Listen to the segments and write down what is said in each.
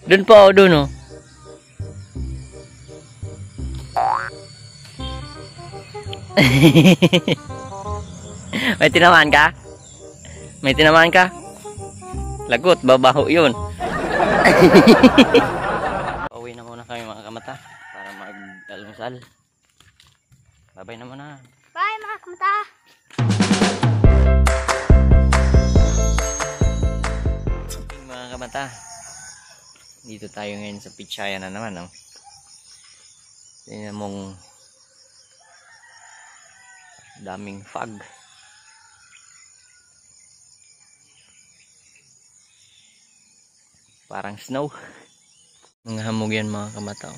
Doon po, doon oh. May tinamaan ka? May tinamaan ka? Lagot, babaho yun. Pauwi na muna kami mga kamata para mag-almusal. Babay na muna. Bye mga kamata. Mga kamata, dito tayo ngayon sa Pichaya na naman, no? Tingnan mong daming fog. Parang snow. Mga hamog yan mga kamata.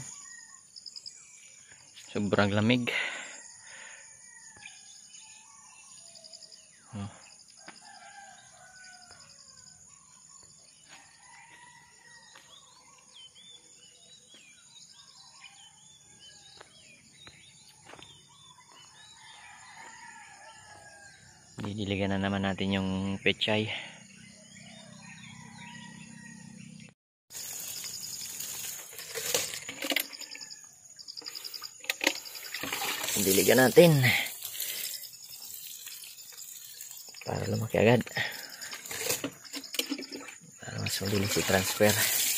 Sobrang lamig. Didiligan na naman natin yung pechay. Diligan natin para lumaki agad, para mas mabilis i-transfer.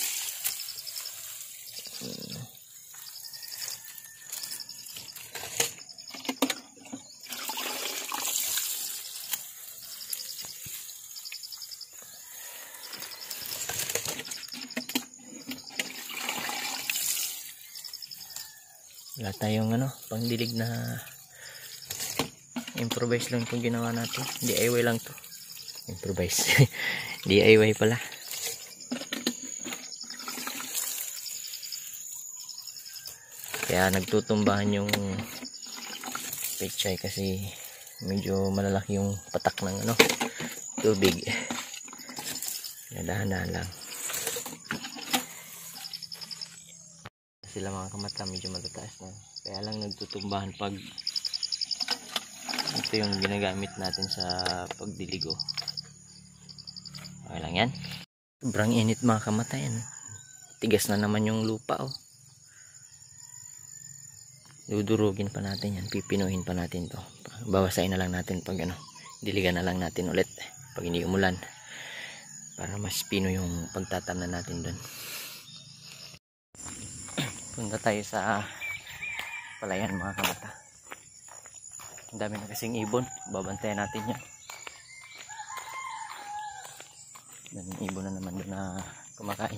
Wala tayong pangdilig na improvise lang itong ginawa natin. DIY lang to. Improvise. DIY pala. Kaya nagtutumbahan yung pechay kasi medyo malalaki yung patak ng tubig. Dahan-dahan lang. Sila mga kamata medyo matataas na, kaya lang nagtutumbahan pag ito yung ginagamit natin sa pagdiligo. Okay lang yan. Sobrang init mga kamata yan. Tigas na naman yung lupa oh. Dudurugin pa natin yan, pipinuhin pa natin to. Bawasain na lang natin pag diligan na lang natin ulit pag hindi umulan, para mas pino yung pagtatamnan natin doon. Punta tayo sa palayan mga kamata. Ang dami na kasing ibon. Babantayan natin yan. Daming ibon na naman doon na kumakain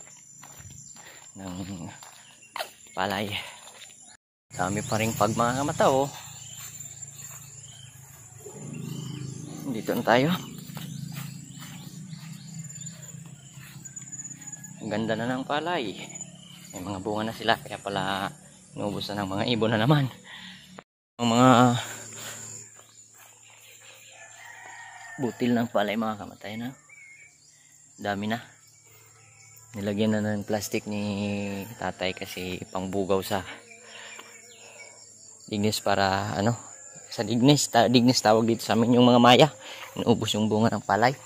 ng palay. Dami pa rin pag mga kamata oh. Dito na tayo. Ang ganda na ng palay. May mga bunga na sila, kaya pala inubos na ng mga ibon na naman. Ang mga butil ng palay mga kamatay na. Dami na. Nilagyan na ng plastic ni tatay kasi pangbugaw sa dignis para sa dignis. Dignis tawag dito sa amin yung mga maya. Inubos yung bunga ng palay.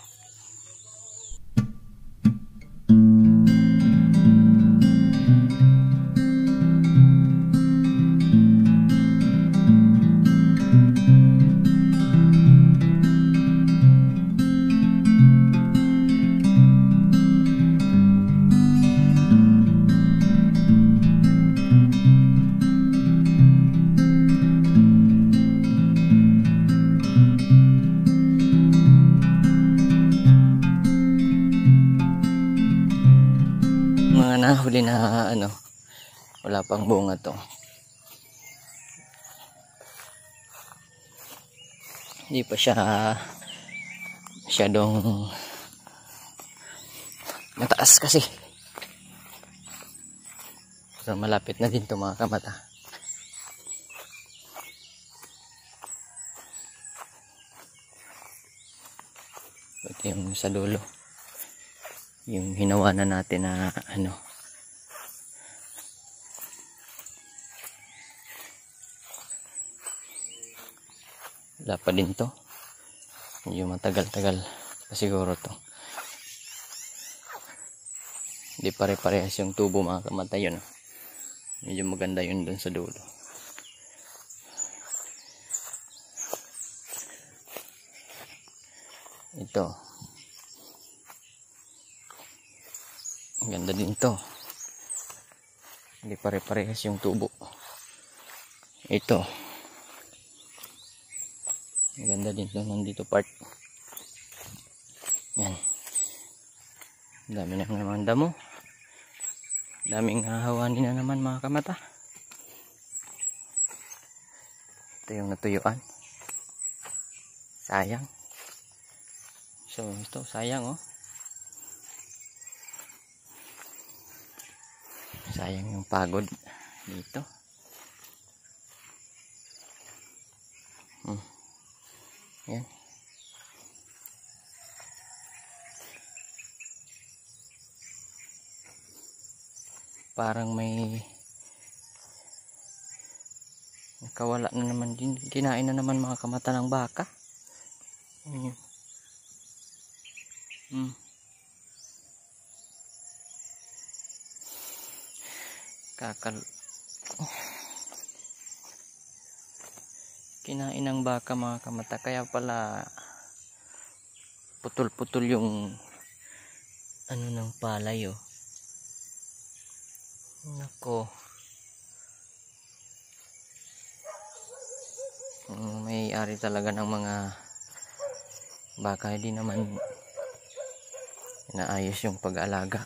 Nahuli na wala pang bunga to. Hindi pa siya masyadong mataas kasi. So malapit na din to mga kamata. Ito yung sa dulo, yung hinawanan natin na wala pa din to. Medyo matagal-tagal pa siguro to. Hindi pare-parehas yung tubo mga kamata yun. Medyo maganda yun dun sa dulo. Ito. Ang ganda din to. Hindi pare-parehas yung tubo. Ito. Ang ganda din to. Nandito part. Yan. Dami na naman damo. Daming hahawanin na naman mga kamata. Ito yung natuyuan. Sayang. So ito sayang oh. Sayang yung pagod dito. Yan. Parang may nakawala na naman din. Kinain na naman mga kamata ng baka. Kinain ng baka mga kamata. Kaya pala putol-putol yung ano ng palay oh. Nako. May-ari talaga ng mga baka, hindi naman inaayos yung pag-aalaga.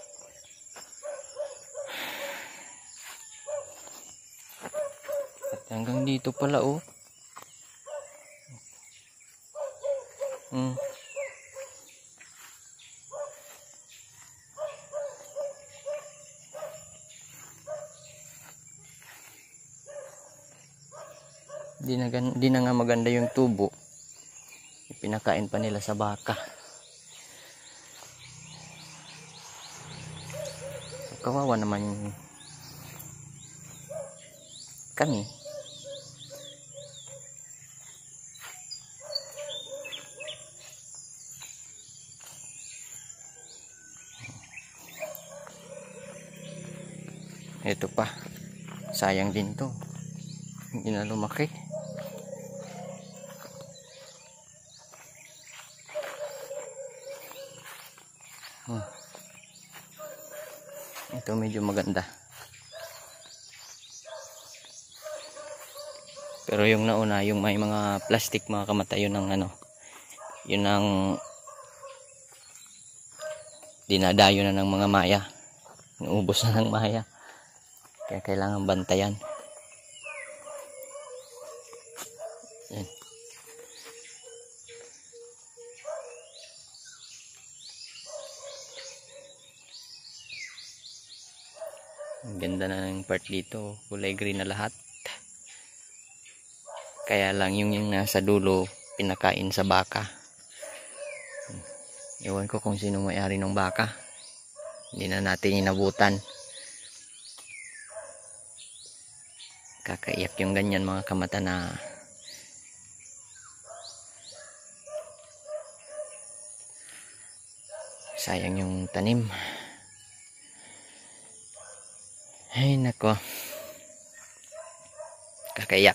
At hanggang dito pala oh. Di na nga maganda yung tubo. Pinakain pa nila sa baka. Kawawa naman kami. Ito pa. Sayang din to. Hindi na lumaki. Ito medyo maganda. Pero yung nauna, yung may mga plastic mga kamata, yun ang ano, yun ang dinadayo na ng mga maya. Naubos na ng maya. Kaya kailangan bantayan. Yan. Ang ganda na ng part dito, kulay green na lahat. Kaya lang yung nasa dulo pinakain sa baka. Ewan ko kung sino may-ari ng baka. Hindi na natin inabutan. Kakaiyak yung ganyan mga kamata na sayang yung tanim. Ay nako, kakaiyak.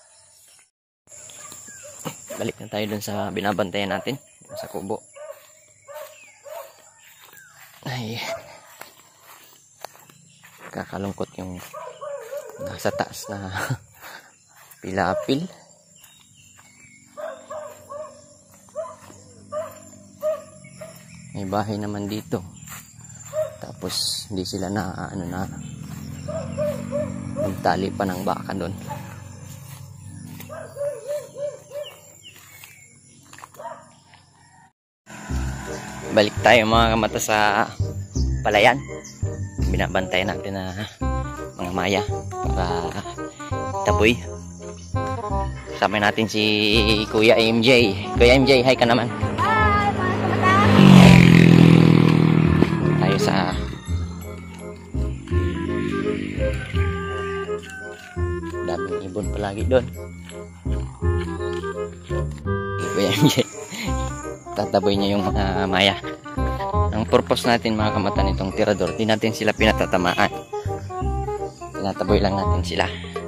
Balik na tayo dun sa binabantayan natin, sa kubo. Ay, kakalungkot yung nasa taas na pila-apil. May bahay naman dito, tapos hindi sila na ano na magtali pa ng baka doon. Balik tayo mga kamata sa palayan. Binabantayan natin na mga maya para taboy. Kasama natin si Kuya MJ. Kuya MJ, hi ka naman. Hi mga kamata. Tayo sa daming ibon palagi doon. Kuya MJ, tataboy niya yung mga maya ng ang purpose natin mga kamata nitong tirador, di natin sila pinatatamaan. Tinataboy lang natin sila.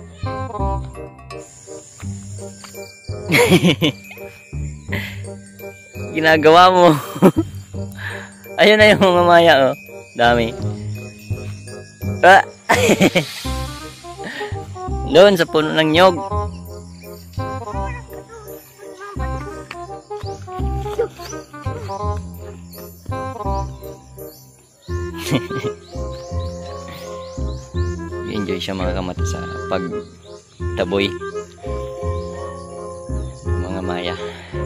Ginagawa mo. Ayun na yung mga maya, oh. Dami. Ah. Doon sa puno ng nyog. Enjoy siya mga kamata sa pagtaboy ng mga maya.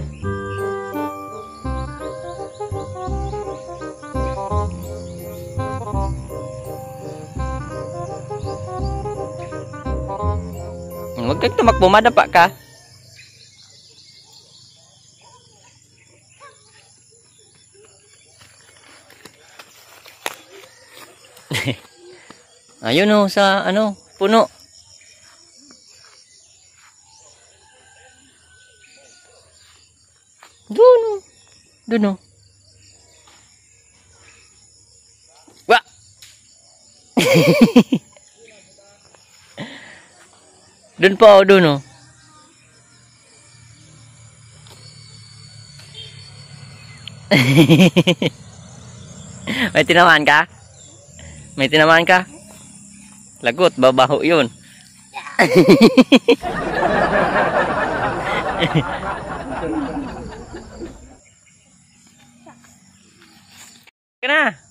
Huwag kang tumakbo, madapa ka. Ayun o, sa ano, puno. Doon o. Doon o. Wah! Doon pa o, doon o. May tinamaan ka? May tinamaan ka? Lagot, babaho yun. Kana?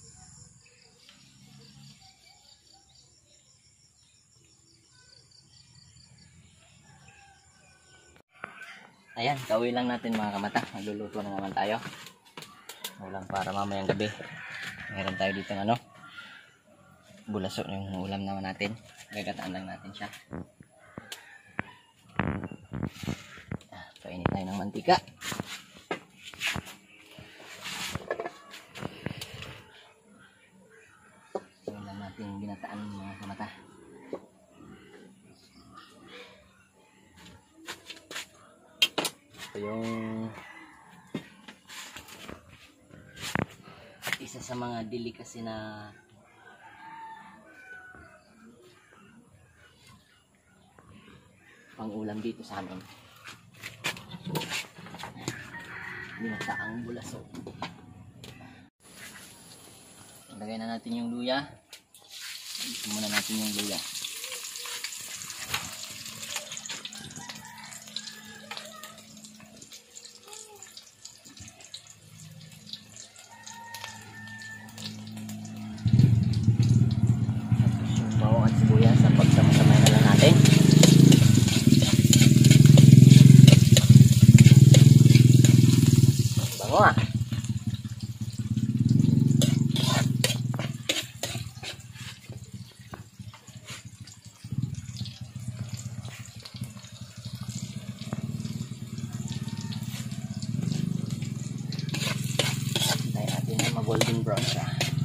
Ayan, kauwi lang natin mga kamata. Magluluto na naman tayo. Ulam para mamayang gabi. Meron tayo dito ng ano, bulaso yung ulam naman natin. Gagataan lang natin siya. Painit tayo ng mantika. Ulam natin yung binataan mga kamata. Ito yung isa sa mga delicacy na pang-ulam dito sa amin. Binataang bulaso. Lagay na natin yung luya. Ito muna natin yung luya. Tapos yung bawang at sibuyas sa pagsama-samay na lang natin. Bango ah. Golden brown siya.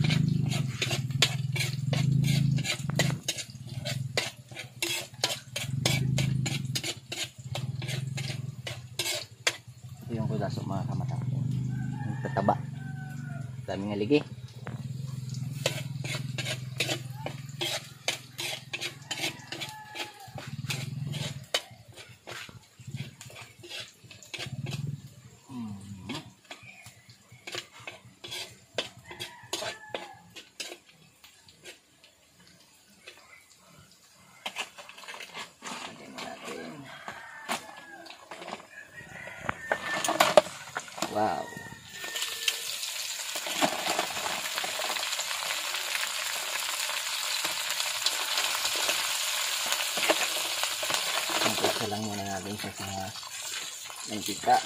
Ito yung kudaso mga kamata. Yung tataba. Daming aligi. Wow. Isa lang muna natin siya sa mantika.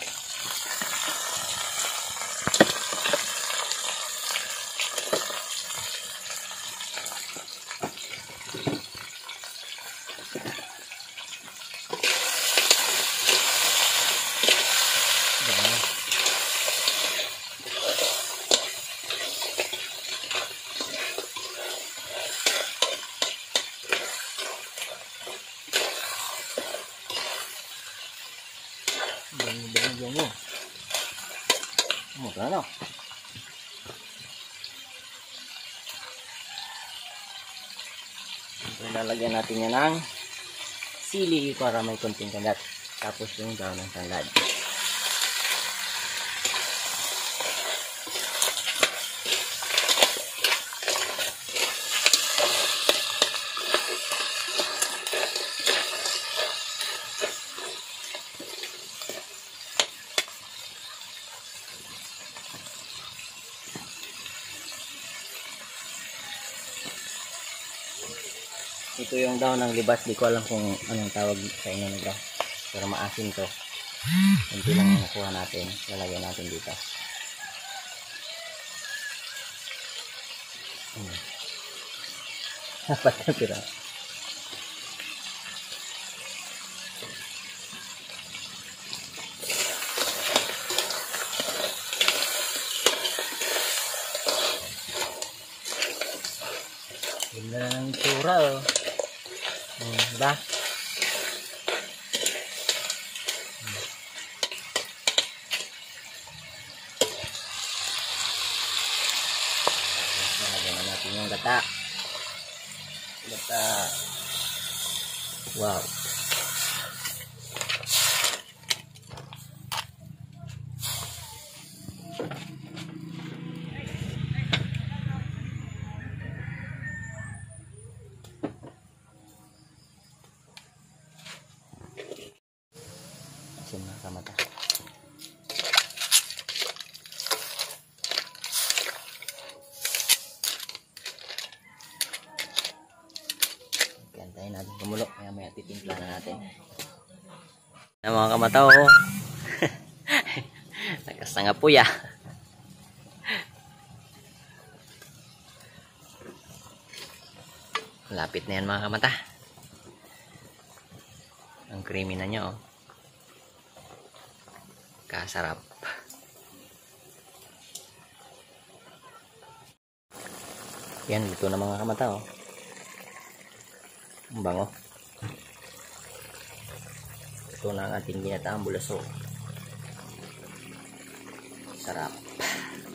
Bango. Mura no? Lalagyan natin yan ng sili para may konting kagat. Tapos yung daon ng tanglad. Ito yung daon ng libas. Di ko alam kung anong tawag sa inyo nito. Pero maasim to. Kunti lang nakuha natin. Lalagyan natin dito. Dapat na tira. Ganda na ng itsura oh. Diba? Lagyan na natin yung gata. Wow. Asin na sa mata. Antayin natin kumulo. Maya titimpla na natin. Na mga kamataw. Lakas na nga puya. Lapit na yan mga kamata. Ang creamy na niya oh. Kasarap. Yan, luto na mga kamata oh. Ang bango. Ito na ang ating ginataang bulaso. Sarap.